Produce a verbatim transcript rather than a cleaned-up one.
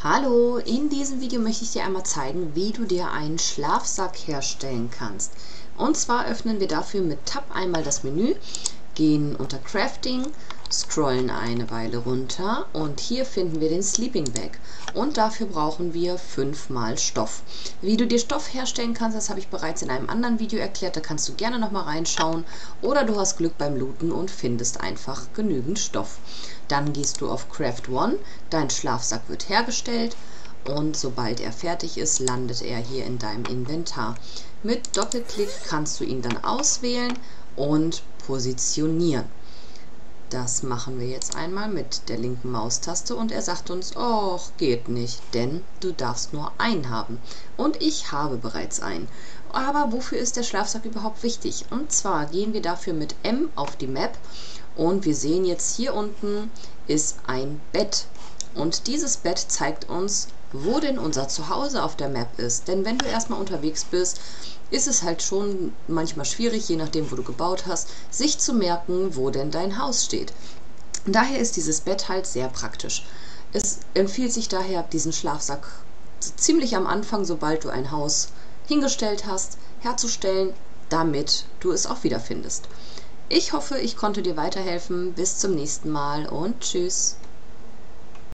Hallo, in diesem Video möchte ich dir einmal zeigen, wie du dir einen Schlafsack herstellen kannst. Und zwar öffnen wir dafür mit Tab einmal das Menü, gehen unter Crafting, scrollen eine Weile runter und hier finden wir den Sleeping Bag. Und dafür brauchen wir fünfmal Stoff. Wie du dir Stoff herstellen kannst, das habe ich bereits in einem anderen Video erklärt, da kannst du gerne nochmal reinschauen. Oder du hast Glück beim Looten und findest einfach genügend Stoff. Dann gehst du auf Craft One, dein Schlafsack wird hergestellt und sobald er fertig ist, landet er hier in deinem Inventar. Mit Doppelklick kannst du ihn dann auswählen und positionieren. Das machen wir jetzt einmal mit der linken Maustaste und er sagt uns, oh, geht nicht, denn du darfst nur einen haben. Und ich habe bereits einen. Aber wofür ist der Schlafsack überhaupt wichtig? Und zwar gehen wir dafür mit M auf die Map und wir sehen jetzt hier unten ist ein Bett. Und dieses Bett zeigt uns, wo denn unser Zuhause auf der Map ist. Denn wenn du erstmal unterwegs bist, ist es halt schon manchmal schwierig, je nachdem, wo du gebaut hast, sich zu merken, wo denn dein Haus steht. Daher ist dieses Bett halt sehr praktisch. Es empfiehlt sich daher, diesen Schlafsack ziemlich am Anfang, sobald du ein Haus hingestellt hast, herzustellen, damit du es auch wiederfindest. Ich hoffe, ich konnte dir weiterhelfen. Bis zum nächsten Mal und tschüss.